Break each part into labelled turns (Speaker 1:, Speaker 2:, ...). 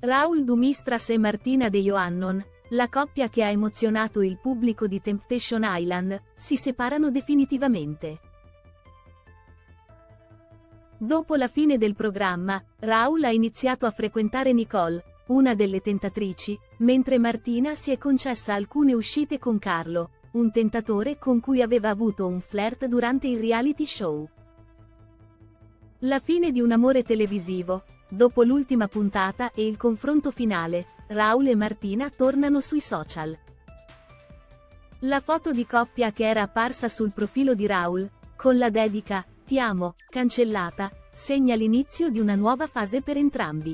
Speaker 1: Raúl Dumistras e Martina de Johannon, la coppia che ha emozionato il pubblico di Temptation Island, si separano definitivamente. Dopo la fine del programma, Raúl ha iniziato a frequentare Nicole, una delle tentatrici, mentre Martina si è concessa alcune uscite con Carlo, un tentatore con cui aveva avuto un flirt durante il reality show. La fine di un amore televisivo. Dopo l'ultima puntata e il confronto finale, Raúl e Martina tornano sui social. La foto di coppia che era apparsa sul profilo di Raúl, con la dedica "Ti amo", cancellata, segna l'inizio di una nuova fase per entrambi.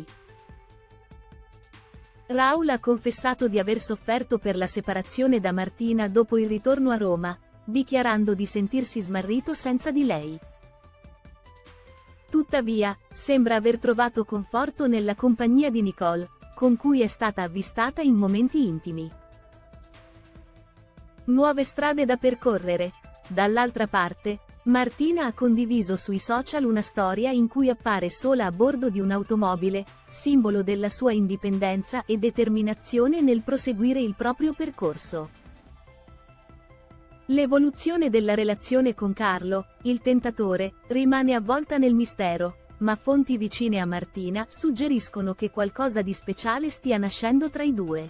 Speaker 1: Raúl ha confessato di aver sofferto per la separazione da Martina dopo il ritorno a Roma, dichiarando di sentirsi smarrito senza di lei. Tuttavia, sembra aver trovato conforto nella compagnia di Nicole, con cui è stata avvistata in momenti intimi. Nuove strade da percorrere. Dall'altra parte, Martina ha condiviso sui social una storia in cui appare sola a bordo di un'automobile, simbolo della sua indipendenza e determinazione nel proseguire il proprio percorso. L'evoluzione della relazione con Carlo, il tentatore, rimane avvolta nel mistero, ma fonti vicine a Martina suggeriscono che qualcosa di speciale stia nascendo tra i due.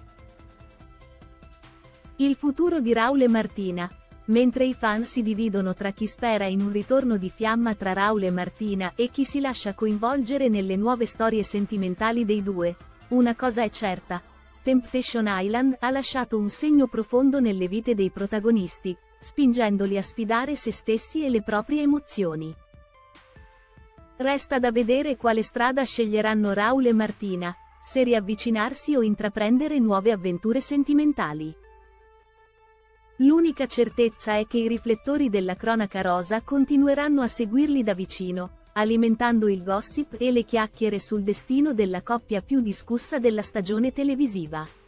Speaker 1: Il futuro di Raúl e Martina. Mentre i fan si dividono tra chi spera in un ritorno di fiamma tra Raúl e Martina e chi si lascia coinvolgere nelle nuove storie sentimentali dei due, una cosa è certa: Temptation Island ha lasciato un segno profondo nelle vite dei protagonisti, spingendoli a sfidare se stessi e le proprie emozioni. Resta da vedere quale strada sceglieranno Raúl e Martina, se riavvicinarsi o intraprendere nuove avventure sentimentali. L'unica certezza è che i riflettori della cronaca rosa continueranno a seguirli da vicino, alimentando il gossip e le chiacchiere sul destino della coppia più discussa della stagione televisiva.